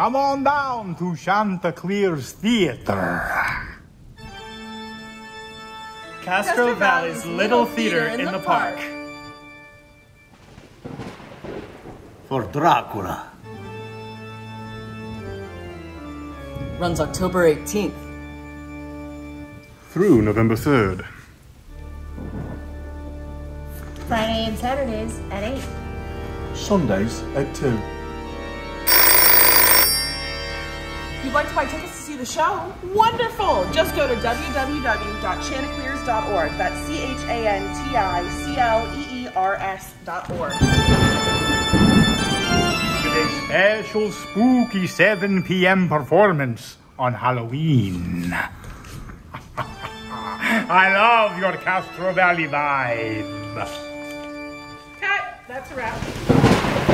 come on down to Chanticleers Theater. Castro Valley's Little Theater in the park. For Dracula. Runs October 18th. Through November 3rd. Friday and Saturdays at 8. Sundays at 2. If you'd like to buy tickets to see the show, wonderful! Just go to www.chanticleers.org. That's CHANTICLEERS.org. With a special spooky 7 p.m. performance on Halloween. I love your Castro Valley vibe. Cut! That's a wrap.